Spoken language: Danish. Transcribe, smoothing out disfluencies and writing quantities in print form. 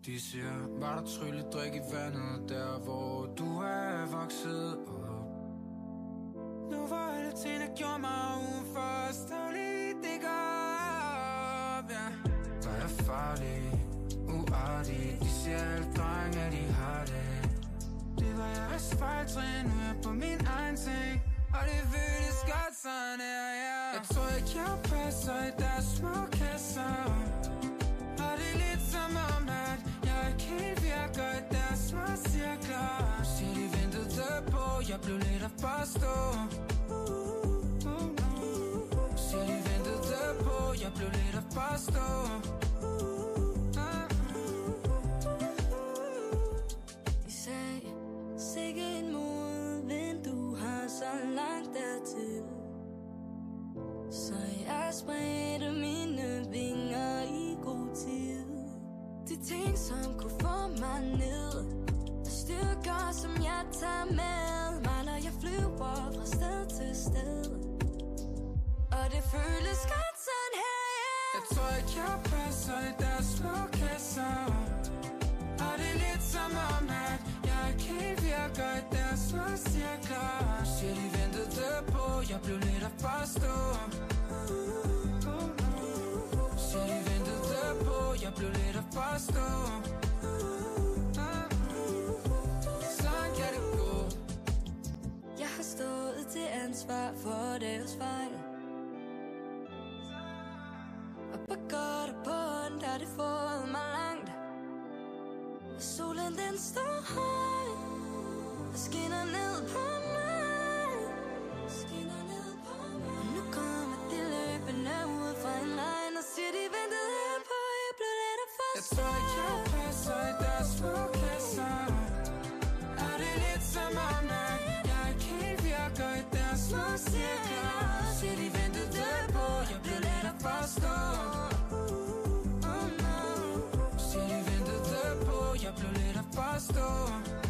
De siger, var der trylledrik i vandet, der hvor du er vokset op. Nu var alle ting, der gjorde mig uforståelig, det går op, ja. Var jeg farlig, uartig, de siger alle drenge, at de har det. Det var jeres fejltrin, nu er jeg på min egen ting, og det føles godt sådan her, ja. Jeg tror ikke, jeg passer i deres små kasser, og det er lidt som om, at jeg ikke helt virker i deres små cirkler. Siger de ventede på, jeg blev lidt at forstå. Siger de ventede på, jeg blev lidt at forstå. De sagde, sikke en modvind, du har så langt dertil. Så jeg spredte mine vinger i god tid. De ting, som kunne få mig ned, og styrker, som jeg tager med mig, når jeg flyver fra sted til sted. Og det føles godt sådan her, yeah. Jeg tror ikke, jeg passer i deres små kasser, og det er lidt som om, at jeg ikke helt virker i deres små cirkler. Siger de ventede på, jeg blev lidt at forstå. Siger de ventede på, jeg blev lidt at forstå. Sådan kan det gå. Jeg har stået til ansvar for deres fejl, og på godt og på ondt har det fået mig langt. Og solen den står høj og skinner ned på mig, skinner ned på mig. Og nu kommer de løbende ud fra en regn og siger de ventede på, jeg blev lidt af forstå. Jeg tror ikke, jeg passer i deres små kasser, og det er lidt som om, at jeg ikke helt virker i deres små cirkler. Siger de ventede på, jeg blev lidt at forstå. Siger de ventede på, jeg blev lidt at forstå.